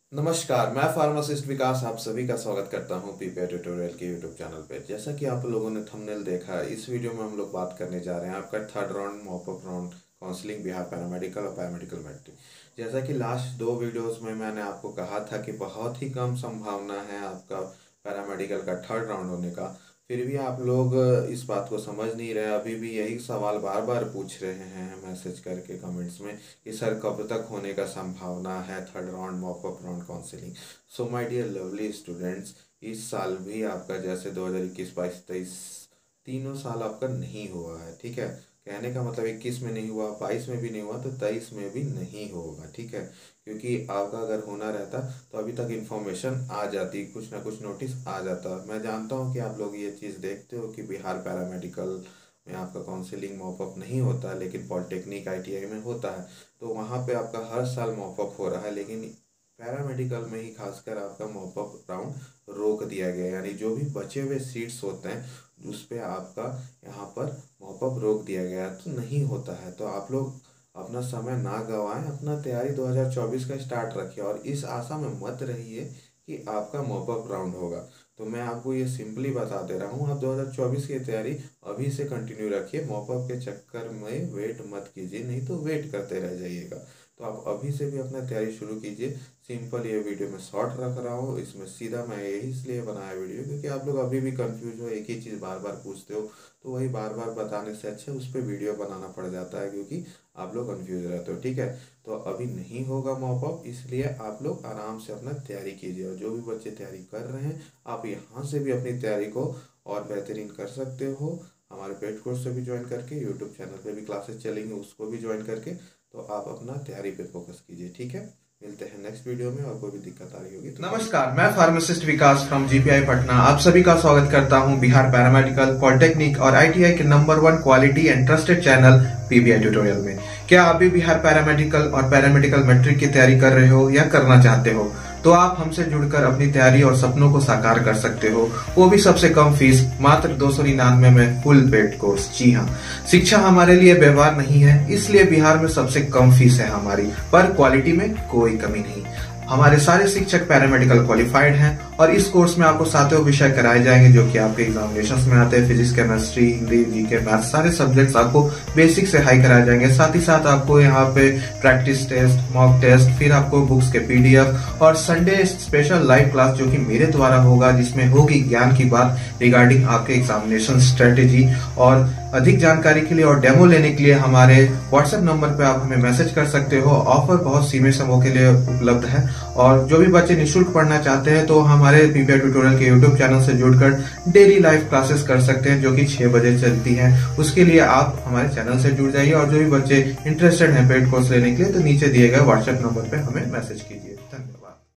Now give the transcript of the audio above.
नमस्कार, मैं फार्मासिस्ट विकास आप सभी का स्वागत करता हूं पीपीआई ट्यूटोरियल के यूट्यूब चैनल पे। जैसा कि आप लोगों ने थंबनेल देखा है, इस वीडियो में हम लोग बात करने जा रहे हैं आपका third round mop up round counselling Bihar paramedical और पैरामेडिकल मैट्रिक। जैसा कि लास्ट दो वीडियोस में मैंने आपको कहा था कि बहुत ही कम संभावना है आपका पैरामेडिकल का थर्ड राउंड होने का, फिर भी आप लोग इस बात को समझ नहीं रहे। अभी भी यही सवाल बार बार पूछ रहे हैं मैसेज करके कमेंट्स में कि सर कब तक होने का संभावना है third round mop up round counselling. So my dear lovely students, इस साल भी आपका जैसे 2021, 22, 23 तीनों साल आपका नहीं हुआ है, ठीक है। कहने का मतलब 21 में नहीं हुआ, 22 में भी नहीं हुआ, तो 23 में भी नहीं होगा, ठीक है। क्योंकि आपका अगर होना रहता तो अभी तक इन्फॉर्मेशन आ जाती, कुछ ना कुछ नोटिस आ जाता। मैं जानता हूँ कि आप लोग ये चीज़ देखते हो कि बिहार पैरामेडिकल में आपका काउंसलिंग मॉपअप नहीं होता, लेकिन पॉलिटेक्निक आईटीआई में होता है, तो वहाँ पे आपका हर साल मॉपअप हो रहा है। लेकिन पैरामेडिकल में ही खासकर आपका मॉपअप राउंड रोक दिया गया, यानी जो भी बचे हुए सीट्स होते हैं उस पर आपका यहाँ पर मॉपअप रोक दिया गया, तो नहीं होता है। तो आप लोग अपना समय ना गंवाएं, अपना तैयारी 2024 का स्टार्ट रखिए और इस आशा में मत रहिए कि आपका मॉपअप राउंड होगा। तो मैं आपको ये सिंपली बता दे रहा हूँ, आप 2024 की तैयारी अभी से कंटिन्यू रखिए। मॉपअप के चक्कर में वेट मत कीजिए, नहीं तो वेट करते रह जाइएगा। तो आप अभी से भी अपना तैयारी शुरू कीजिए। सिंपल ये वीडियो मैं शॉर्ट रख रहा हूँ, इसमें सीधा मैं यही इसलिए बनाया वीडियो क्योंकि आप लोग अभी भी कंफ्यूज हो, एक ही चीज़ बार बार पूछते हो, तो वही बार बार बताने से अच्छा उस पर वीडियो बनाना पड़ जाता है क्योंकि आप लोग कंफ्यूज रहते हो, ठीक है। तो अभी नहीं होगा मॉपअप, इसलिए आप लोग आराम से अपना तैयारी कीजिए। और जो भी बच्चे तैयारी कर रहे हैं, आप यहाँ से भी अपनी तैयारी को और बेहतरीन कर सकते हो। हमारे पेड कोर्स से भी ज्वाइन करके, यूट्यूब चैनल पे भी क्लासेस चलेंगे, उसको भी ज्वाइन करके, तो आप अपना तैयारी पे फोकस कीजिए, ठीक है। मिलते हैं नेक्स्ट वीडियो में, और कोई भी दिक्कत आ रही होगी तो। नमस्कार, मैं pharmacist Vikas from GPI Patna आप सभी का स्वागत करता हूं बिहार पैरामेडिकल, पॉलिटेक्निक और आईटीआई के number 1 quality and trusted channel PBI tutorial में। क्या आप भी बिहार पैरामेडिकल और पैरामेडिकल मैट्रिक की तैयारी कर रहे हो या करना चाहते हो, तो आप हमसे जुड़कर अपनी तैयारी और सपनों को साकार कर सकते हो, वो भी सबसे कम फीस, मात्र 299 में फुल पेड कोर्स। जी हाँ, शिक्षा हमारे लिए व्यवहार नहीं है, इसलिए बिहार में सबसे कम फीस है हमारी, पर क्वालिटी में कोई कमी नहीं। हमारे सारे शिक्षक पैरामेडिकल क्वालिफाइड हैं और इस कोर्स में आपको सातों विषय कराए जाएंगे जो कि आपके एग्जामिनेशंस में आते हैं। Physics, chemistry, Hindi, GK, math, सारे सब्जेक्ट्स आपको बेसिक से हाई कराए जाएंगे। साथ ही साथ आपको यहाँ पे प्रैक्टिस टेस्ट, मॉक टेस्ट, फिर आपको बुक्स के पीडीएफ और संडे स्पेशल लाइव क्लास जो कि मेरे द्वारा होगा, जिसमें होगी ज्ञान की बात रिगार्डिंग आपके एग्जामिनेशन स्ट्रेटेजी। और अधिक जानकारी के लिए और डेमो लेने के लिए हमारे व्हाट्सएप नंबर पे आप हमें मैसेज कर सकते हो। ऑफर बहुत सीमित समय के लिए उपलब्ध है और जो भी बच्चे निःशुल्क पढ़ना चाहते हैं तो हमारे पीपीआई ट्यूटोरियल के यूट्यूब चैनल से जुड़कर डेली लाइव क्लासेस कर सकते हैं जो कि 6 बजे चलती हैं। उसके लिए आप हमारे चैनल से जुड़ जाइए और जो भी बच्चे इंटरेस्टेड हैं पेड कोर्स लेने के लिए, तो नीचे दिए गए व्हाट्सएप नंबर पे हमें मैसेज कीजिए। धन्यवाद।